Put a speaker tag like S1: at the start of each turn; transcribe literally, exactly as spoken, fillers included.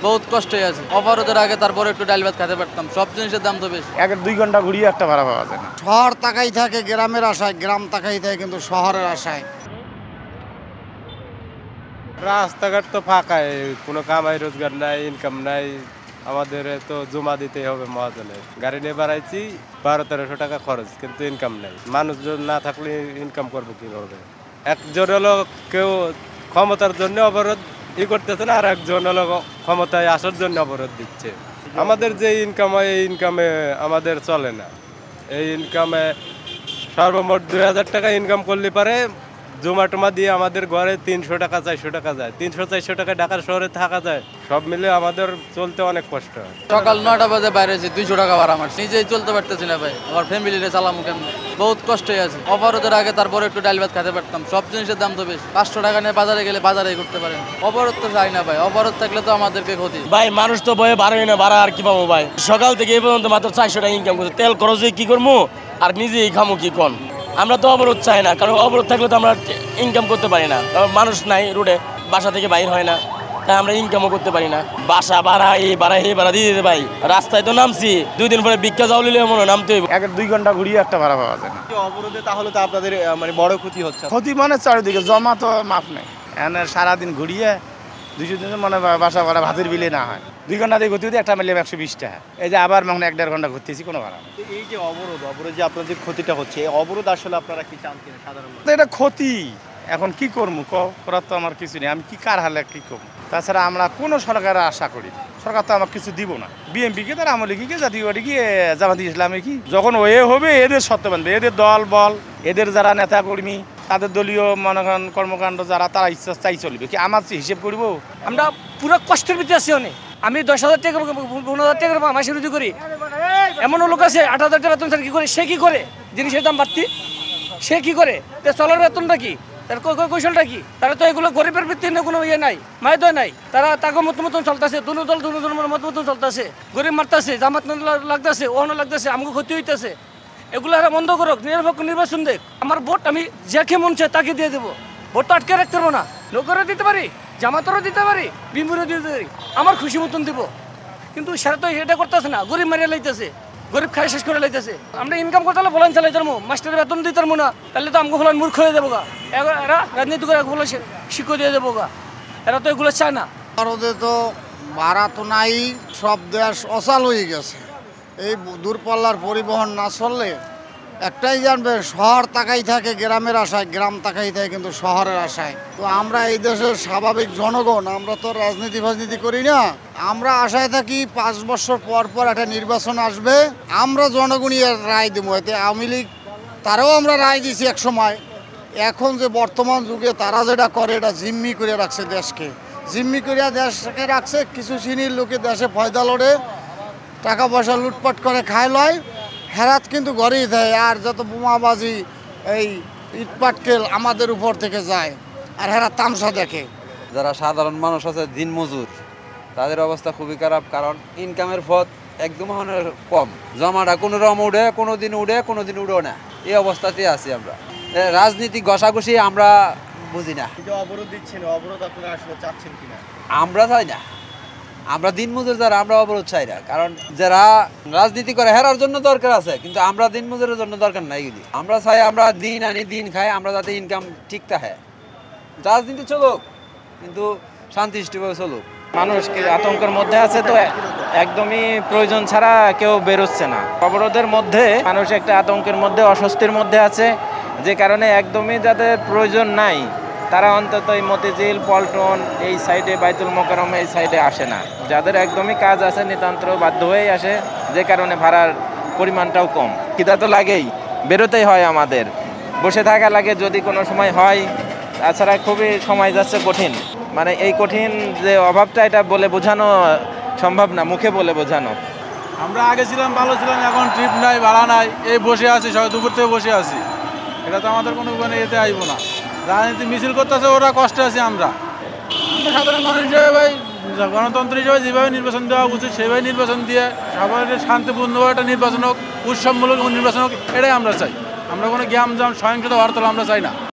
S1: বহুত কষ্টে আছে। অবরোধের আগে তারপরে একটু ডাল ভাত খেতে পারতাম, সব জিনিসের দাম তো বেশি।
S2: এক দুই ঘন্টা ঘুরিয়ে একটা ভাড়া পাওয়া যায় না।
S3: শহর তাকাই থাকে গ্রামের আশায়, গ্রাম তাকাই থাকে কিন্তু শহরের আশায়।
S4: রাস্তাঘাট তো ফাঁকাই, কোনো কামাই রোজগার নাই, ইনকাম নাই। আমাদের তো জমা দিতে হবে মহাজনে। গাড়ি নিয়ে বাড়াইছি, বারো তেরোশো টাকা খরচ, কিন্তু ইনকাম নাই। মানুষজন না থাকলে ইনকাম করবো কিভাবে? একজন হলো কেউ ক্ষমতার জন্য অবরোধ ই করতেছে না, আর একজন হলো ক্ষমতায় আসার জন্য অবরোধ দিচ্ছে। আমাদের যে ইনকাম হয় এই ইনকামে আমাদের চলে না। এই ইনকামে সর্বমোট দুই হাজার টাকা ইনকাম করলে পারে জমা টমা দিয়ে আমাদের ঘরে তিনশো টাকা চারশো টাকা যায়, তিনশো চারশো টাকা ঢাকার শহরে থাকা যায়। সব মিলে আমাদের চলতে অনেক কষ্ট হয়।
S1: সকাল নয়টা বাজে বাইরেছি, দুইশো টাকা ভাড়া আমার, নিজেই চলতে পারতেছি না ভাই। আমার ফ্যামিলিরে চালামু কেমন, বহুত কষ্টে আছে। অবরোধের আগে তারপরে একটু ডাল ভাত খেতে পারতাম, সব জিনিসের দাম তো বেশি। পাঁচশো টাকা নিয়ে বাজারে গেলে বাজারে করতে পারেন। অবরোধ তো চাই না ভাই, অবরোধ থাকলে তো আমাদেরকে ক্ষতি।
S5: ভাই মানুষ তো বয়ে বাড়াই না, ভাড়া আর কি পাবো ভাই? সকাল থেকে এই পর্যন্ত মাত্র চারশো টাকা ইনকাম করছে, তেল খরচে কি করবো আর নিজেই খামো কি কন? আমরা তো অবরোধ চাই না, কারণ অবরোধ থাকলে তো আমরা ইনকাম করতে পারি না। কারণ মানুষ নাই রোডে, বাসা থেকে বাইর হয় না, তাই আমরা ইনকামও করতে পারি না। বাসা ভাড়া এই ভাড়া এই ভাড়া দিয়ে দিতে ভাই। রাস্তায় তো নামছি, দুই দিন পরে ভিক্ষা যাও নিলে মনে নামতে হইব।
S2: এক দুই ঘন্টা ঘুরিয়ে একটা ভাড়া পাওয়া যায় না।
S6: অবরোধে তাহলে তো আপনাদের আহ, মানে বড় ক্ষতি হচ্ছে।
S2: ক্ষতি মানে চারিদিকে জমা তো মাপ নেই। এখানে সারাদিন ঘুরিয়ে দুশো দিন মানে বাসা ভাড়া ভাতের বিলে না হয়। দুই ঘন্টা দিয়ে ঘুরতে একটা মিলে একশো বিশ টাকা। এই যে আবার মানে এক দেড় ঘন্টা ঘুরতেছি, কোনো ভাড়া নেই।
S6: তো এই যে অবরোধ অবরোধ যে আপনার যে ক্ষতিটা হচ্ছে, এই অবরোধ আসলে আপনারা কি চান কিনা সাধারণ মানুষ?
S2: তো এটা ক্ষতি। এখন কি করবো ক করার তো আমার কিছু নেই। আমি কি কার হালে কি করবো? তাছাড়া আমরা কোনো সরকারের আশা করি না। সরকার তো আমার কিছু দিব না। বিএনপিকে তার আমলে কি জাতীয় পার্টি কি জামাতি ইসলামে কি যখন ওয়ে হবে এদের সত্য বানবে, এদের দল বল, এদের যারা নেতা কর্মী, তাদের দলীয় মনে করেন কর্মকাণ্ড যারা, তারা ইচ্ছা চাই চলবে কি আমার হিসেব করবো?
S7: আমরা পুরো কষ্টের ভিতরে আছি অনেক। আমি দশ হাজার টাকা পনেরো হাজার টাকা মাসে রুজি করি, এমনও লোক আছে আট হাজার টাকা বেতন কি করে, সে কি করে? জিনিসের দাম বাড়তি, সে কি করে? চলার বেতনটা কি, তার কৌশলটা কি? তারা তো এগুলো গরিবের ভিত্তিতে কোনো ইয়ে নাই, মায়দয় নাই। তারা তাকে মতো মতন চলতেছে, দুনো দল দুনো দল মতো মতন চলতেছে, গরিব মারতেছে, জামাত লাগতেছে, ওহনো লাগতেছে, আমাকে ক্ষতি হইতেছে। এগুলো আর বন্ধ করুক, নিরপেক্ষ নির্বাচন দেখ। আমার ভোট আমি যাকে মন চায় তাকে দিয়ে দেবো। ভোট তো আটকে রাখতে পারবো না। লোকেরও দিতে পারি, জামাতেরও দিতে পারি, বিমুরও দিতে পারি, আমার খুশি মতন দিব। কিন্তু সেটা তো এটা করতেছে না, গরিব মারিয়া লাইতেছে, গরিব খাই শেষ করে লাইতেছে। আমরা ইনকাম করতে হলে বলেন চালাই যাবো, মাস্টারের বেতন দিতে পারবো না, তাহলে তো আমাকে বলেন মূর্খ হয়ে যাবো গা। এরা রাজনীতি করে বলে শিক্ষা দিয়ে দেবো গা। এরা তো এগুলো চায় না।
S3: ভারতে তো ভাড়া তো নাই, সব দেশ অচাল হয়ে গেছে। এই দূরপাল্লার পরিবহন না চললে একটাই জানবে, শহর তাকাই থাকে গ্রামের আশায়, গ্রাম তাকাই থাকে কিন্তু শহরের আশায়। তো আমরা এই দেশের স্বাভাবিক জনগণ, আমরা তো রাজনীতি ফাজনীতি করি না। আমরা আশায় থাকি পাঁচ বছর পর পর একটা নির্বাচন আসবে, আমরা জনগণই রায় দেবো। এতে আওয়ামী লীগ তারাও আমরা রায় দিয়েছি এক সময়। এখন যে বর্তমান যুগে তারা যেটা করে, এটা জিম্মি করে রাখছে দেশকে, জিম্মি করিয়া দেশকে রাখছে। কিছু শ্রেণীর লোকে দেশে ফয়দা লড়ে, টাকা পয়সা লুটপাট করে খায় লয়, হেরাত কিন্তু ঘরেই দেয়। আর যত বোমাবাজি এই ইটপাটকেল আমাদের উপর থেকে যায়, আর হেরাত তামসা দেখে।
S8: যারা সাধারণ মানুষ আছে, দিন মজুর, তাদের অবস্থা খুবই খারাপ। কারণ ইনকামের পথ একদম কম, জমাটা কোনো রকম উঠে, কোনো দিন উঠে, কোনো দিন উঠেও না। এই অবস্থাতেই আছি আমরা। রাজনীতি ঘষাঘষি আমরা বুঝি না।
S6: এই যে অবরোধ দিচ্ছেন, অবরোধ আপনারা আসলে চাচ্ছেন কিনা?
S8: আমরা চাই না, আমরা দিন মজুর যারা, আমরা অবরোধ চাই না। কারণ যারা রাজনীতি করে হেরার জন্য দরকার আছে, কিন্তু আমরা দিন মজুরের জন্য দরকার নাই। এগুলি আমরা চাই আমরা দিন আনি দিন খাই, আমরা যাতে ইনকাম ঠিক থাকে। রাজনীতি চলুক, কিন্তু শান্তিষ্ঠভাবে চলুক।
S9: মানুষ আতঙ্কের মধ্যে আছে, তো একদমই প্রয়োজন ছাড়া কেউ বেরোচ্ছে না। অবরোধের মধ্যে মানুষ একটা আতঙ্কের মধ্যে, অস্বস্তির মধ্যে আছে, যে কারণে একদমই যাদের প্রয়োজন নাই তারা অন্তত এই মতিঝিল, পল্টন এই সাইডে, বাইতুল মোকাররম এই সাইডে আসে না। যাদের একদমই কাজ আছে নিতান্ত বাধ্য হয়েই আসে, যে কারণে ভাড়ার পরিমাণটাও কম। খিদা তো লাগেই, বেরোতেই হয় আমাদের, বসে থাকা লাগে যদি কোনো সময় হয়। তাছাড়া খুবই সময় যাচ্ছে কঠিন, মানে এই কঠিন যে অভাবটা, এটা বলে বোঝানো সম্ভব না, মুখে বলে বোঝানো।
S4: আমরা আগে ছিলাম, ভালো ছিলাম, এখন ট্রিপ নাই, ভাড়া নাই, এই বসে আছি, সবাই দুপুর থেকে বসে আছি। এটা তো আমাদের কোনো মানে এতে আইব না। রাজনীতি মিছিল করতেছে, ওরা কষ্টে আছি আমরা। আমরা সাধারণ মানুষ হিসেবে ভাই, গণতন্ত্র হিসেবে যেভাবে নির্বাচন দেওয়া উচিত সেভাবে নির্বাচন দিয়ে সবার শান্তিপূর্ণভাবে একটা নির্বাচন হোক, উৎসবমূলক নির্বাচন হোক, এটাই আমরা চাই। আমরা কোনো গ্যাম জাম সহিংসতা বার্তা আমরা চাই না।